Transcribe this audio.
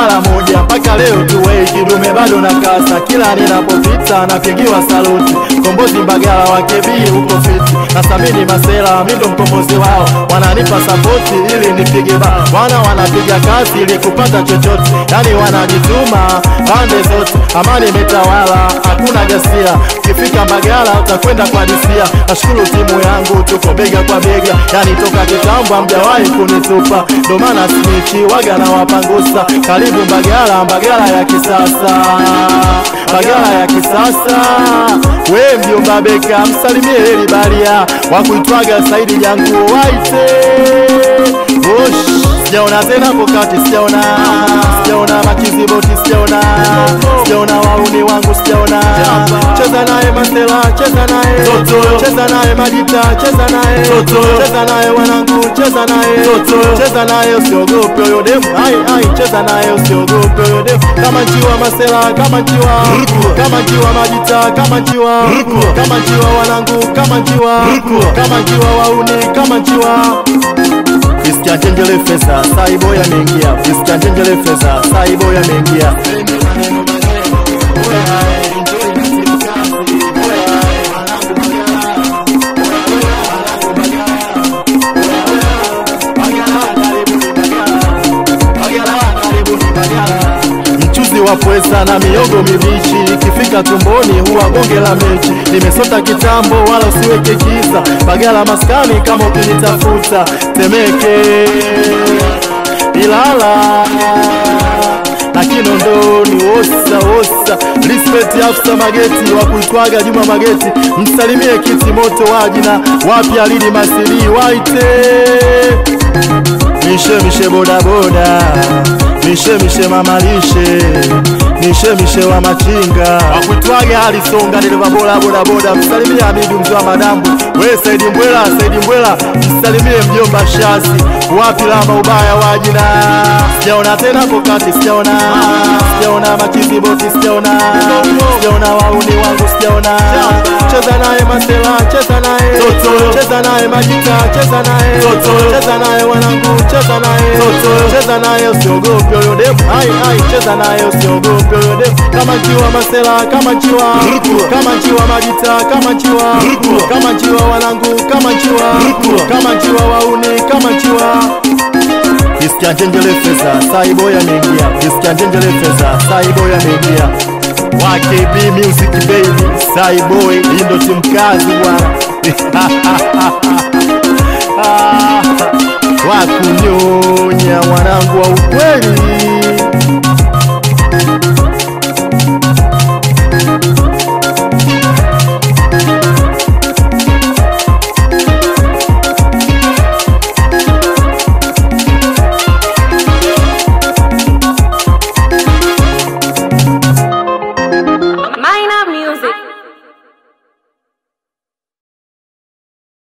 mara moja mpaka leo tuwe kidume bado na kasa. Kila ninapopita napigiwa saluti. Kombozi Mbagala wakebii huko fiti. Nasamini masela mindo mkombozi wao. Wananipa sapoti ili nipige bao. Wanapiga kazi ili kupata chochote. Yani wanajituma pande zote. Amani imetawala hakuna gasia. Kifika Mbagala utakwenda kwa disia. Nashukuru timu yangu tuko bega kwa bega. Yani toka kitambo hamjawahi kunitupa. Ndo maana sinichi waga na wapangusa. Karibu Mbagala, Mbagala ya kisasa. Mbagala ya kisasa. We mjomba Beka msalimie heli baria. Wakuitwaga Saidi Jangu waite. Osh, sijaona tena pokati, sijaona makiziboti, sijaona wauni wangu, sijaona. Cheza nae masela, cheza nae majita, cheza nae wanangu, cheza nae usiogope huyo demu, cheza nae usiogope huyo demu. Kama njiwa masela, kama njiwa majita, kama njiwa wanangu, kama njiwa wauni, kama njiwa. Fiskia Njenjele Feza, Saibo ya mengia. Fiskia Njenjele Feza, Saibo ya mengia. Mchuzi wa pweza na miogo mibichi. Ikifika tumboni huwa bonge la mechi. Nimesota kitambo wala usiweke giza. Mbagala maskani kama ukinitafuta. Temeke, Ilala na Kinondoni, Osa. Respect Afsa Mageti wakuitwaga Juma Mageti. Msalimie kiti moto wajina. Wapi alidi masili waite. Mishe boda boda. Mishe mamalishe. Mishe wa machinga. Wakuitwaga alisonga nileva boda boda. Msalimie Hamidu mzee wa madambu. We Saidi Mbwela. Msalimie mjomba Shazi. Wapi lamba ubaya wajina. Sijaona tena pokati, sijaona makiziboti, sijaona wauni wangu, sijaona. Cheza nae masela, cheza nae majita, cheza nae wanangu, cheza nae usiogope huyo demu, cheza nae usiogope huyo demu. Kama njiwa masela, kama njiwa majita, kama njiwa wanangu, kama njiwa wauni, kama njiwa. Fiskia Njenjele Feza, Saibo ya mengia. Fiskia Njenjele Feza, Saibo ya mengia. YKB Music baby, Saibo indo timkazi bwana. Wakunyonya wanangu wa ukweli.